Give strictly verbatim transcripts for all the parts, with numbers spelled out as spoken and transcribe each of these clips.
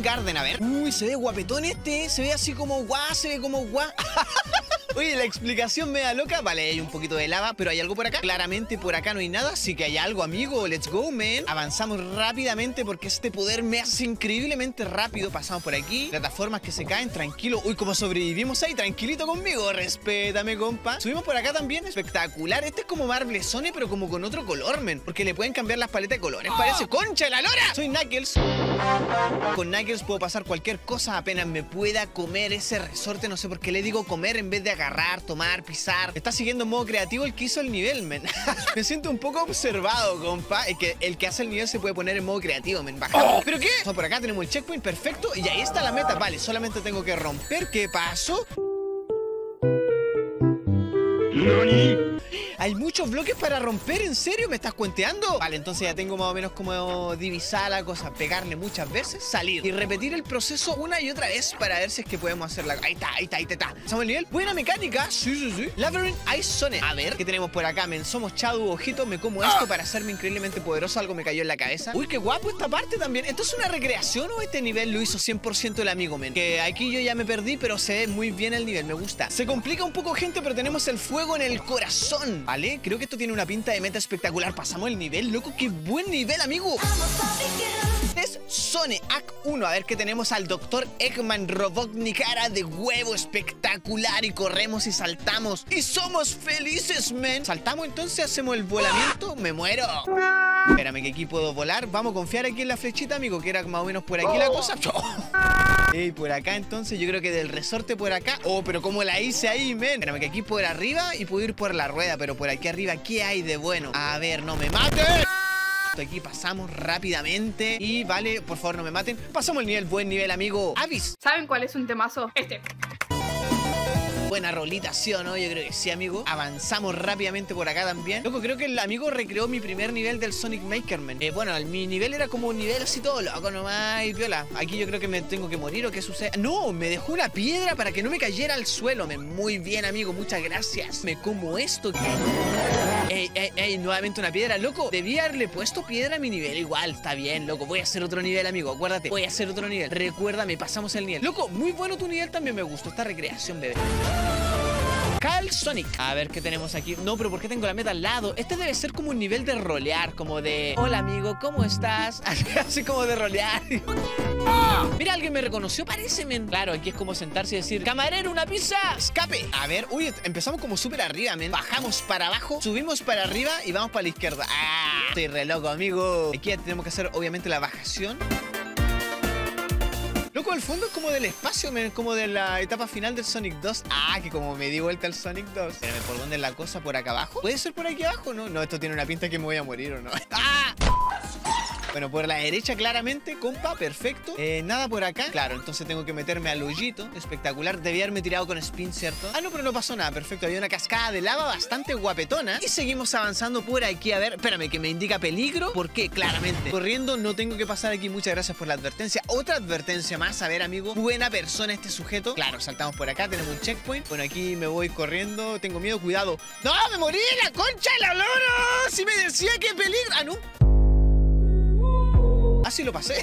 Garden, a ver. Uy, se ve guapetón este, se ve así como guau, se ve como guau. Oye, la explicación me da loca. Vale, hay un poquito de lava, pero ¿hay algo por acá? Claramente por acá no hay nada, así que hay algo, amigo. Let's go, man. Avanzamos rápidamente porque este poder me hace increíblemente rápido. Pasamos por aquí. Plataformas que se caen, tranquilo. Uy, cómo sobrevivimos ahí, tranquilito conmigo. Respétame, compa. Subimos por acá también, espectacular. Este es como Marble Zone, pero como con otro color, men. Porque le pueden cambiar las paletas de colores. Parece concha de la lora. Soy Knuckles. Con Knuckles puedo pasar cualquier cosa apenas me pueda comer ese resorte. No sé por qué le digo comer en vez de agarrar, tomar, pisar. Está siguiendo en modo creativo el que hizo el nivel, men. Me siento un poco observado, compa. Es que el que hace el nivel se puede poner en modo creativo, men. Bajamos. ¿Pero qué? O por acá tenemos el checkpoint perfecto y ahí está la meta. Vale, solamente tengo que romper. ¿Qué pasó? ¿Nani? Hay muchos bloques para romper, ¿en serio? ¿Me estás cuenteando? Vale, entonces ya tengo más o menos como divisar la cosa. Pegarle muchas veces, salir y repetir el proceso una y otra vez para ver si es que podemos hacerla. Ahí está, ahí está, ahí está. ¿Estamos el nivel? Buena mecánica. Sí, sí, sí. Labyrinth Ice Zone. A ver, ¿qué tenemos por acá, men? Somos Chadu, ojito, me como esto para hacerme increíblemente poderoso. Algo me cayó en la cabeza. Uy, qué guapo esta parte también. ¿Esto es una recreación o este nivel lo hizo cien por ciento el amigo, men? Que aquí yo ya me perdí, pero se ve muy bien el nivel, me gusta. Se complica un poco, gente, pero tenemos el fuego en el corazón, ¿vale? Creo que esto tiene una pinta de meta espectacular. Pasamos el nivel, loco, qué buen nivel, amigo. Es Zone Act uno. A ver qué tenemos al doctor Eggman Robotnik, cara de huevo espectacular. Y corremos y saltamos. Y somos felices, men. Saltamos entonces, hacemos el volamiento. Me muero. Espérame, que aquí puedo volar. Vamos a confiar aquí en la flechita, amigo, que era más o menos por aquí la cosa. Y por acá entonces yo creo que del resorte por acá. Oh, pero ¿cómo la hice ahí, men? Espérame, que aquí por arriba y puedo ir por la rueda. Pero por aquí arriba, ¿qué hay de bueno? A ver, no me maten. Aquí pasamos rápidamente. Y vale, por favor no me maten. Pasamos el nivel, buen nivel, amigo. Avis. ¿Saben cuál es un temazo? Este. Buena rolita, ¿sí o no? Yo creo que sí, amigo. Avanzamos rápidamente por acá también. Loco, creo que el amigo recreó mi primer nivel del Sonic Makerman. Eh, bueno, mi nivel era como un nivel así todo loco nomás y viola. Aquí yo creo que me tengo que morir o qué sucede. No, me dejó una piedra para que no me cayera al suelo. Me, muy bien, amigo, muchas gracias. Me como esto. Ey, ey, ey, nuevamente una piedra, loco. Debía haberle puesto piedra a mi nivel. Igual, está bien, loco. Voy a hacer otro nivel, amigo. Acuérdate, voy a hacer otro nivel. Recuérdame, pasamos el nivel. Loco, muy bueno tu nivel también, me gustó esta recreación, bebé. Cal Sonic. A ver qué tenemos aquí. No, pero ¿por qué tengo la meta al lado? Este debe ser como un nivel de rolear, como de hola amigo, ¿cómo estás? Así como de rolear. Mira, alguien me reconoció, parece, men. Claro, aquí es como sentarse y decir camarero, una pizza, escape. A ver, uy, empezamos como súper arriba, men. Bajamos para abajo, subimos para arriba y vamos para la izquierda. Ah, estoy re loco, amigo. Aquí ya tenemos que hacer obviamente la bajación. Loco, el fondo es como del espacio, men, como de la etapa final del Sonic dos. Ah, que como me di vuelta al Sonic dos. Espérame, ¿por dónde es la cosa? ¿Por acá abajo? ¿Puede ser por aquí abajo? No, no, esto tiene una pinta que me voy a morir, ¿o no? ¡Ah! Bueno, por la derecha claramente, compa, perfecto. Eh, nada por acá. Claro, entonces tengo que meterme al hoyito. Espectacular. Debía haberme tirado con spin, ¿cierto? Ah, no, pero no pasó nada. Perfecto. Había una cascada de lava bastante guapetona. Y seguimos avanzando por aquí. A ver, espérame, que me indica peligro. ¿Por qué? Claramente. Corriendo no tengo que pasar aquí. Muchas gracias por la advertencia. Otra advertencia más. A ver, amigo. Buena persona este sujeto. Claro, saltamos por acá. Tenemos un checkpoint. Bueno, aquí me voy corriendo. Tengo miedo. Cuidado. ¡No! ¡Me morí! ¡La concha de la lora! ¡Si me decía que peligro! ¡Ah, no! Así lo pasé.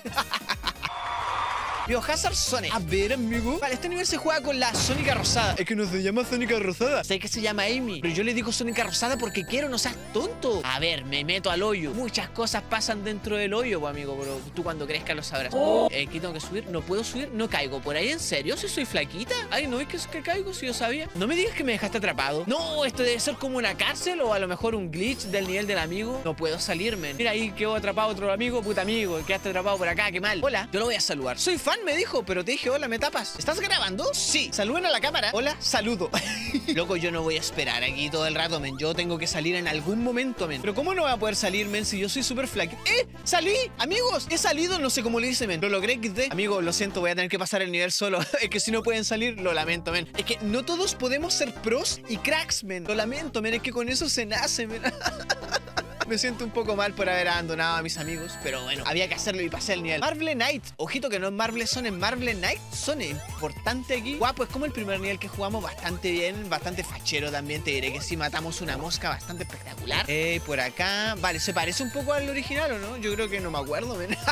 Biohazard Zone. A ver, amigo. Vale, este nivel se juega con la Sónica Rosada. Es que no se llama Sónica Rosada. Sé que se llama Amy, pero yo le digo Sónica Rosada porque quiero, no seas tonto. A ver, me meto al hoyo. Muchas cosas pasan dentro del hoyo, pues, amigo, pero tú cuando crezcas lo sabrás. Oh. Eh, aquí tengo que subir. No puedo subir, no caigo. ¿Por ahí en serio? ¿Si soy flaquita? Ay, ¿no es que, que caigo? Si yo sabía. No me digas que me dejaste atrapado. No, esto debe ser como una cárcel o a lo mejor un glitch del nivel del amigo. No puedo salirme. Mira, ahí quedó atrapado otro amigo. Puta amigo, quedaste atrapado por acá, qué mal. Hola, yo lo voy a saludar. Soy fan, me dijo, pero te dije, hola, ¿me tapas? ¿Estás grabando? Sí. Saluden a la cámara. Hola, saludo. Loco, yo no voy a esperar aquí todo el rato, men. Yo tengo que salir en algún momento, men. Pero ¿cómo no voy a poder salir, men, si yo soy súper flaco? ¡Eh! ¡Salí! Amigos, he salido, no sé cómo le hice, men. Lo logré, quité. Amigo, lo siento, voy a tener que pasar el nivel solo. Es que si no pueden salir, lo lamento, men. Es que no todos podemos ser pros y cracks, men. Lo lamento, men. Es que con eso se nace, men. Me siento un poco mal por haber abandonado a mis amigos, pero bueno, había que hacerlo y pasé el nivel. Marble Knight. Ojito que no es Marble Zone, es Marble Knight Zone. Importante aquí. Guapo, es como el primer nivel que jugamos, bastante bien, bastante fachero también. Te diré que sí, matamos una mosca bastante espectacular. Eh, por acá. Vale, ¿se parece un poco al original o no? Yo creo que no me acuerdo, men.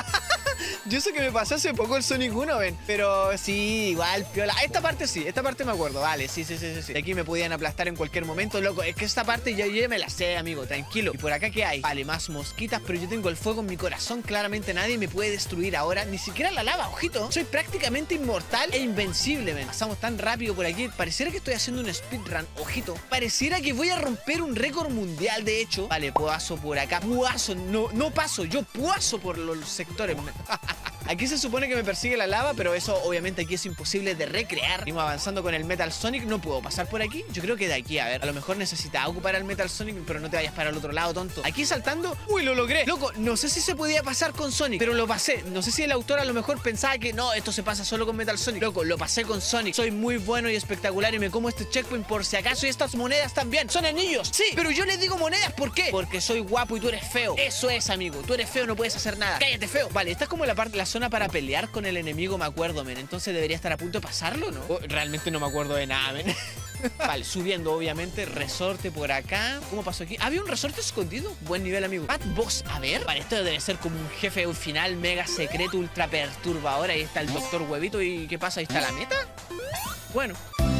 Yo sé que me pasó hace poco el Sonic uno, ven. Pero sí, igual, piola. Esta parte sí, esta parte me acuerdo. Vale, sí, sí, sí, sí, sí. Aquí me podían aplastar en cualquier momento, loco. Es que esta parte yo, yo ya me la sé, amigo, tranquilo. ¿Y por acá qué hay? Vale, más mosquitas, pero yo tengo el fuego en mi corazón. Claramente nadie me puede destruir ahora. Ni siquiera la lava, ojito. Soy prácticamente inmortal e invencible, ven. Pasamos tan rápido por aquí. Pareciera que estoy haciendo un speedrun, ojito. Pareciera que voy a romper un récord mundial, de hecho. Vale, paso por acá. Paso, no, no paso, yo paso por los sectores. Aquí se supone que me persigue la lava, pero eso obviamente aquí es imposible de recrear. Seguimos avanzando con el Metal Sonic. No puedo pasar por aquí. Yo creo que de aquí, a ver, a lo mejor necesitaba ocupar el Metal Sonic, pero no te vayas para el otro lado, tonto. Aquí saltando. Uy, lo logré. Loco, no sé si se podía pasar con Sonic, pero lo pasé. No sé si el autor a lo mejor pensaba que no, esto se pasa solo con Metal Sonic. Loco, lo pasé con Sonic. Soy muy bueno y espectacular y me como este checkpoint por si acaso. Y estas monedas también. Son anillos. Sí, pero yo les digo monedas. ¿Por qué? Porque soy guapo y tú eres feo. Eso es, amigo. Tú eres feo, no puedes hacer nada. Cállate, feo. Vale, esta es como la parte, la zona para pelear con el enemigo, me acuerdo, men. Entonces debería estar a punto de pasarlo, ¿no? Oh, realmente no me acuerdo de nada, men. Vale, subiendo, obviamente. Resorte por acá. ¿Cómo pasó aquí? ¿Había un resorte escondido? Buen nivel, amigo. Bad Boss, a ver. Vale, esto debe ser como un jefe final mega secreto, ultra perturbador. Ahí está el doctor Huevito. ¿Y qué pasa? Ahí está la meta. Bueno.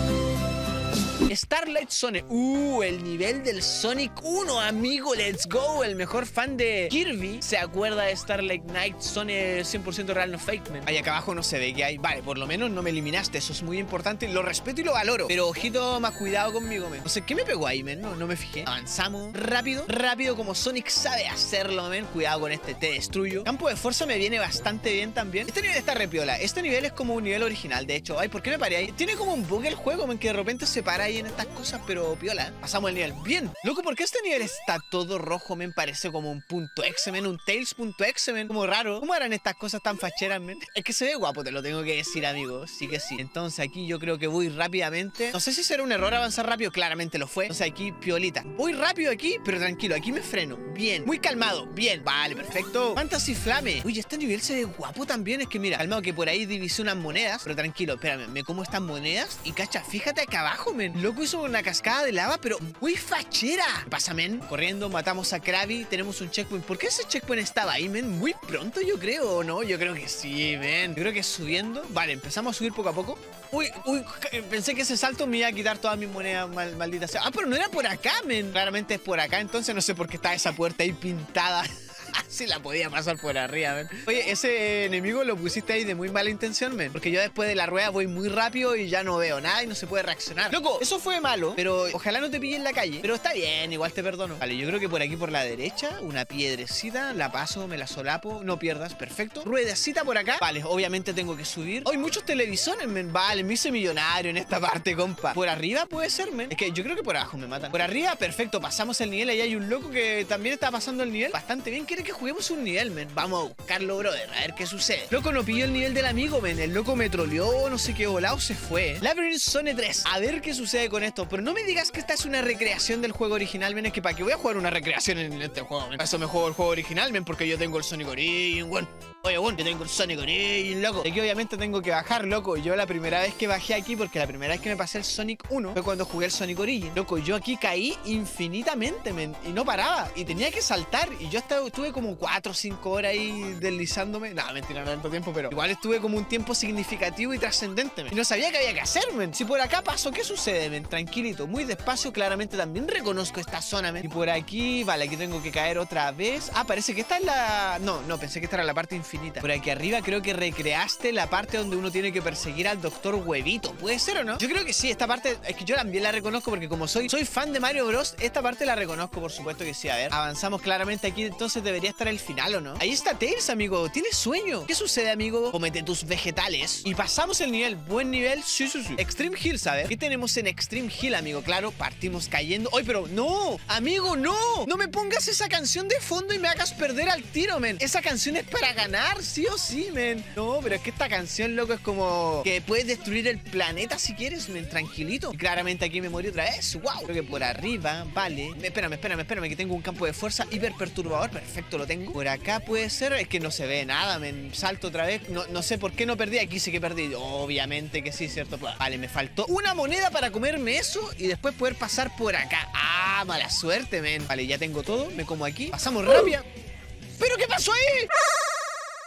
Starlight Zone. Uh, el nivel del Sonic uno, amigo. Let's go. El mejor fan de Kirby se acuerda de Starlight Night Zone cien por ciento real, no fake, man. Ahí acá abajo no se ve qué hay. Vale, por lo menos no me eliminaste. Eso es muy importante. Lo respeto y lo valoro. Pero ojito, más cuidado conmigo, man. No sé, ¿qué me pegó ahí, man? No, no me fijé. Avanzamos. Rápido. Rápido como Sonic sabe hacerlo, man. Cuidado con este. Te destruyo. Campo de fuerza me viene bastante bien también. Este nivel está repiola. Este nivel es como un nivel original, de hecho. Ay, ¿por qué me paré ahí? Tiene como un bug el juego, man, que de repente se para ahí en estas cosas, pero piola. Pasamos el nivel. Bien. Loco, ¿por qué este nivel está todo rojo, men? Parece como un punto exe, men. Un Tails.exe, men. Como raro. ¿Cómo eran estas cosas tan facheras, men? Es que se ve guapo, te lo tengo que decir, amigo. Sí que sí. Entonces aquí yo creo que voy rápidamente. No sé si será un error avanzar rápido. Claramente lo fue. Entonces aquí, piolita. Voy rápido aquí, pero tranquilo. Aquí me freno. Bien. Muy calmado. Bien. Vale, perfecto. Fantasy Flame. Uy, este nivel se ve guapo también. Es que mira, calmado que por ahí divisé unas monedas. Pero tranquilo, espérame. Me como estas monedas y cacha, fíjate acá abajo, men. Loco, hizo una cascada de lava, pero muy fachera. ¿Qué pasa, men? Corriendo, matamos a Krabby. Tenemos un checkpoint. ¿Por qué ese checkpoint estaba ahí, men? Muy pronto, yo creo, ¿o no? Yo creo que sí, men. Yo creo que subiendo. Vale, empezamos a subir poco a poco. Uy, uy, pensé que ese salto me iba a quitar todas mis monedas, mal, maldita sea. Ah, pero no era por acá, men. Claramente es por acá, entonces no sé por qué está esa puerta ahí pintada. Si la podía pasar por arriba, men. Oye, ese enemigo lo pusiste ahí de muy mala intención, men. Porque yo después de la rueda voy muy rápido y ya no veo nada y no se puede reaccionar. Loco, eso fue malo, pero ojalá no te pille en la calle. Pero está bien, igual te perdono. Vale, yo creo que por aquí por la derecha, una piedrecita, la paso, me la solapo. No pierdas, perfecto. Ruedecita por acá. Vale, obviamente tengo que subir. Hay muchos televisores, men. Vale, me hice millonario en esta parte, compa. Por arriba puede ser, men. Es que yo creo que por abajo me matan. Por arriba, perfecto, pasamos el nivel. Ahí hay un loco que también está pasando el nivel bastante bien. Quiere que juguemos un nivel, men. Vamos a buscarlo, brother, a ver qué sucede. Loco, no pilló el nivel del amigo, men. El loco me troleó, no sé qué volado se fue. Labyrinth Zone tres. A ver qué sucede con esto. Pero no me digas que esta es una recreación del juego original, men. Es que para qué voy a jugar una recreación en este juego, men. Para eso me juego el juego original, men, porque yo tengo el Sonic Origin, bueno. Oye, bueno, yo tengo el Sonic Origin, loco. Y aquí obviamente tengo que bajar, loco. Yo la primera vez que bajé aquí, porque la primera vez que me pasé el Sonic uno fue cuando jugué el Sonic Origin. Loco, yo aquí caí infinitamente, men. Y no paraba. Y tenía que saltar. Y yo estaba, estuve como cuatro o cinco horas ahí deslizándome. No, mentira, no tanto tiempo, pero igual estuve como un tiempo significativo y trascendente, men. Y no sabía qué había que hacer, men. Si por acá paso, ¿qué sucede, men? Tranquilito, muy despacio. Claramente también reconozco esta zona, men. Y por aquí, vale, aquí tengo que caer otra vez. Ah, parece que esta es la... No, no, pensé que esta era la parte infinita. Por aquí arriba creo que recreaste la parte donde uno tiene que perseguir al doctor Huevito. ¿Puede ser o no? Yo creo que sí, esta parte es que yo también la reconozco porque como soy, soy fan de Mario Bros, esta parte la reconozco, por supuesto que sí. A ver, avanzamos claramente aquí, entonces debería estar el final, ¿o no? Ahí está Tails, amigo. ¿Tienes sueño? ¿Qué sucede, amigo? Comete tus vegetales. Y pasamos el nivel. Buen nivel. Sí, sí, sí. Extreme Hill, ¿sabes? ¿Qué tenemos en Extreme Hill, amigo? Claro, partimos cayendo. ¡Ay, pero no! Amigo, no! No me pongas esa canción de fondo y me hagas perder al tiro, men. Esa canción es para ganar, sí o sí, men. No, pero es que esta canción, loco, es como que puedes destruir el planeta si quieres, men. Tranquilito. Y claramente aquí me morí otra vez. ¡Wow! Creo que por arriba, vale. Espérame, espérame, espérame, que tengo un campo de fuerza hiper perturbador. Perfecto, lo tengo. Por acá puede ser. Es que no se ve nada, men. Salto otra vez. No, no sé por qué no perdí. Aquí sí que perdí. Obviamente que sí, ¿cierto? Vale, me faltó una moneda para comerme eso y después poder pasar por acá. Ah, mala suerte, men. Vale, ya tengo todo. Me como aquí. Pasamos rápido. ¿Pero qué pasó ahí?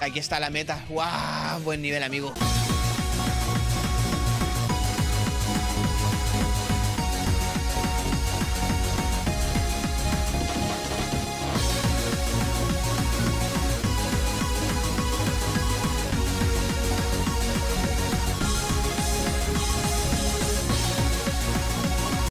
Aquí está la meta. ¡Wow! Buen nivel, amigo.